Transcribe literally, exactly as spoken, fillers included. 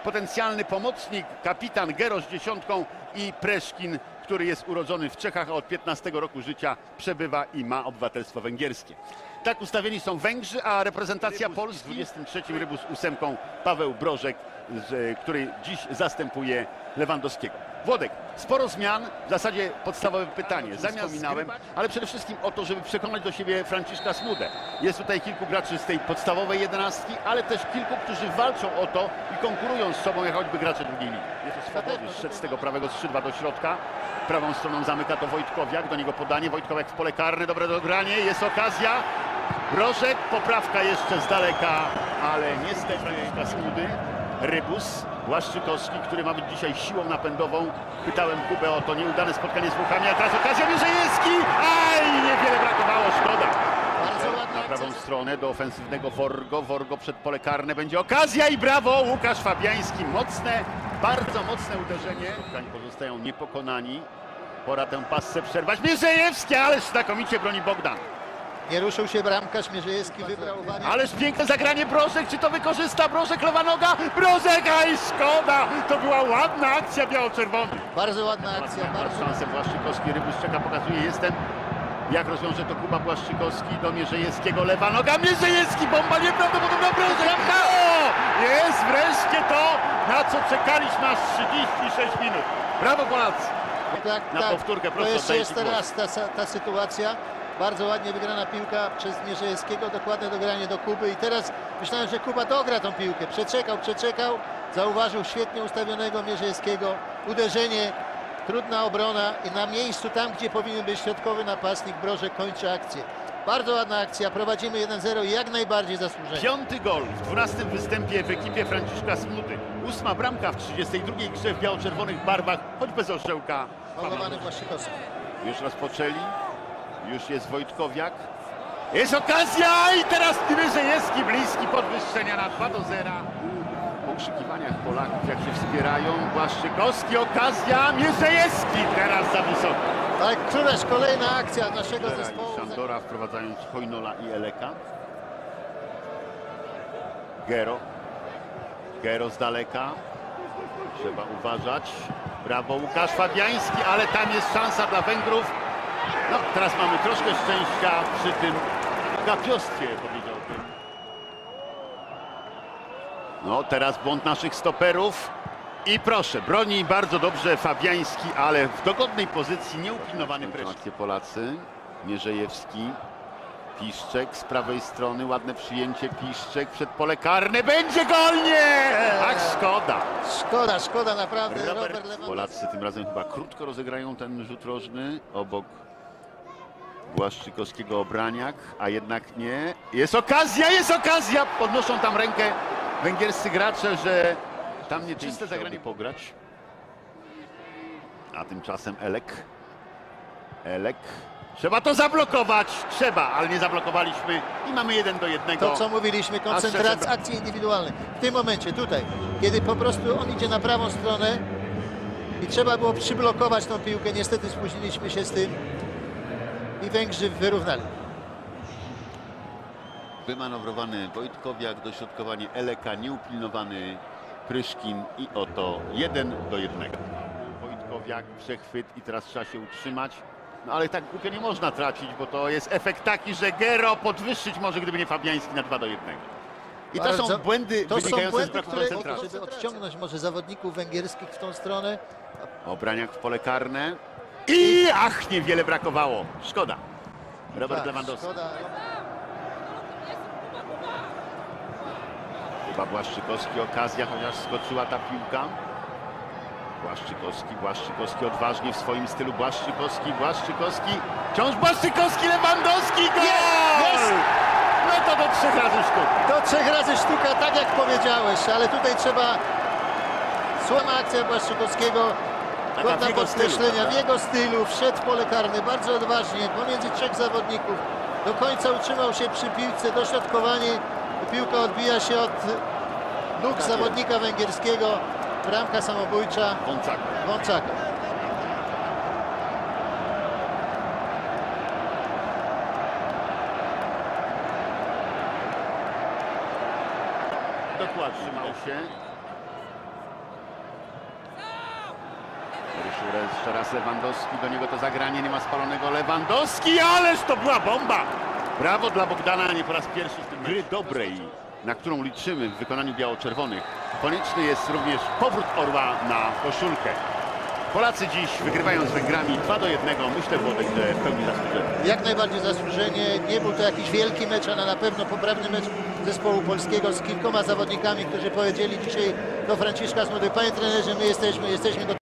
potencjalny pomocnik, kapitan Gero z dziesiątką i Preszkin, który jest urodzony w Czechach, a od piętnastego roku życia przebywa i ma obywatelstwo węgierskie. Tak ustawieni są Węgrzy, a reprezentacja Polski z dwudziestym trzecim Rybus ósemką Paweł Brożek, z, który dziś zastępuje Lewandowskiego. Włodek, sporo zmian, w zasadzie podstawowe pytanie, zamiast wspominałem, ale przede wszystkim o to, żeby przekonać do siebie Franciszka Smudę. Jest tutaj kilku graczy z tej podstawowej jedenastki, ale też kilku, którzy walczą o to i konkurują z sobą, jak choćby gracze drugiej ligi. Jest swobodny, szedł z tego prawego skrzydła do środka, prawą stroną zamyka to Wojtkowiak, do niego podanie, Wojtkowiak w pole karne, dobre dogranie, jest okazja, Brożek, poprawka jeszcze z daleka, ale niestety Franciszka Smudy. Rybus, Błaszczykowski, który ma być dzisiaj siłą napędową. Pytałem Kubę o to nieudane spotkanie z Włochami, a teraz okazja Mierzejewski! Aj, niewiele brakowało, szkoda. Na prawą stronę do ofensywnego Worgo, Worgo przed pole karne, będzie okazja i brawo! Łukasz Fabiański, mocne, bardzo mocne uderzenie. Pozostają niepokonani. Pora tę passę przerwać. Mierzejewski, ależ znakomicie broni Bogdan. Nie ruszył się bramkarz, Mierzejewski wybrał uwagę. Ależ piękne zagranie Brożek, czy to wykorzysta Brożek, lewa noga, Brożek, aj szkoda! To była ładna akcja biało-czerwony. Bardzo ładna akcja. Bardzo szansę Błaszczykowski, Rybus czeka, pokazuje, jestem. Jak rozwiąże to Kuba Błaszczykowski do Mierzejewskiego, lewa noga, Mierzejewski, bomba nieprawdopodobna, Brożek! O! Jest wreszcie to, na co czekaliśmy aż trzydzieści sześć minut. Brawo Polacy! Tak, Na tak. powtórkę, To proszę, jeszcze jest oddajcie teraz ta, ta sytuacja. Bardzo ładnie wygrana piłka przez Mierzejewskiego, dokładne dogranie do Kuby i teraz myślałem, że Kuba dogra tą piłkę. Przeczekał, przeczekał, zauważył świetnie ustawionego Mierzejewskiego. Uderzenie, trudna obrona i na miejscu, tam gdzie powinien być środkowy napastnik, Brożek kończy akcję. Bardzo ładna akcja, prowadzimy jeden zero i jak najbardziej zasłużenie. Piąty gol w dwunastym występie w ekipie Franciszka Smudy. Ósma bramka w trzydziestej drugiej grze w biało-czerwonych barwach, choć bez orzełka. Faulowany Błaszczykowski. Już rozpoczęli. Już jest Wojtkowiak. Jest okazja i teraz Mierzejewski bliski podwyższenia na dwa do zera. Po krzykiwaniach Polaków, jak się wspierają, Błaszczykowski, okazja, Mierzejewski teraz za wysoko. Tak, któraś kolejna akcja naszego zespołu. Szandora, wprowadzając Hojnola i Eleka. Gero. Gero z daleka. Trzeba uważać. Brawo Łukasz Fabiański, ale tam jest szansa dla Węgrów. No, teraz mamy troszkę szczęścia przy tym gapiostwie, powiedziałbym. No, teraz błąd naszych stoperów. I proszę, broni bardzo dobrze Fabiański, ale w dogodnej pozycji, nieupilnowany Preszkin. Polacy, Mierzejewski, Piszczek z prawej strony, ładne przyjęcie, Piszczek przed pole karne, będzie gol, nie! Ach, szkoda. Szkoda, szkoda naprawdę. Robert, Robert Lewandowski. Polacy tym razem chyba krótko rozegrają ten rzut rożny obok Błaszczykowskiego obraniak, a jednak nie. Jest okazja, jest okazja! Podnoszą tam rękę węgierscy gracze, że tam nie czyste zagranie pograć. A tymczasem Elek. Elek. Trzeba to zablokować! Trzeba, ale nie zablokowaliśmy i mamy jeden do jednego. To, co mówiliśmy, koncentracja, akcje indywidualne. W tym momencie, tutaj, kiedy po prostu on idzie na prawą stronę i trzeba było przyblokować tą piłkę, niestety spóźniliśmy się z tym i Węgrzy wyrównali. Wymanewrowany Wojtkowiak, dośrodkowanie Eleka, nieupilnowany Pryszkin i oto jeden do jednego. Wojtkowiak, przechwyt i teraz trzeba się utrzymać. No ale tak głupio nie można tracić, bo to jest efekt taki, że Gero podwyższyć może, gdyby nie Fabiański, na dwa do jednego. I to Bardzo, są błędy to wynikające są błędy, z braku które, koncentracji. żeby odciągnąć może zawodników węgierskich w tą stronę. Obraniak w pole karne. I ach, niewiele brakowało. Szkoda. Robert Tak, Lewandowski. szkoda. Chyba Błaszczykowski, okazja, chociaż skoczyła ta piłka. Błaszczykowski, Błaszczykowski odważnie w swoim stylu. Błaszczykowski, Błaszczykowski. Wciąż Błaszczykowski, Lewandowski, gol! Jest! No to do trzech razy sztuka. Do trzech razy sztuka, tak jak powiedziałeś, ale tutaj trzeba... Słaba akcja Błaszczykowskiego, godna podkreślenia, w jego stylu, wszedł w pole karne bardzo odważnie, pomiędzy trzech zawodników. Do końca utrzymał się przy piłce, dośrodkowanie, piłka odbija się od nóg tak zawodnika jest. węgierskiego, bramka samobójcza Wączaka. Wączaka. Dokładnie, trzymał się. jeszcze raz Lewandowski, do niego to zagranie, nie ma spalonego Lewandowski, ależ to była bomba! Brawo dla Bogdana, nie po raz pierwszy w tym gry dobrej, na którą liczymy w wykonaniu biało-czerwonych. Konieczny jest również powrót Orła na koszulkę. Polacy dziś wygrywają z Węgrami dwa do jednego. Myślę, Włodek, że w pełni zasłużenie. Jak najbardziej zasłużenie. Nie był to jakiś wielki mecz, ale na pewno poprawny mecz zespołu polskiego z kilkoma zawodnikami, którzy powiedzieli dzisiaj do Franciszka Smudy: panie trenerze, my jesteśmy, jesteśmy gotowi.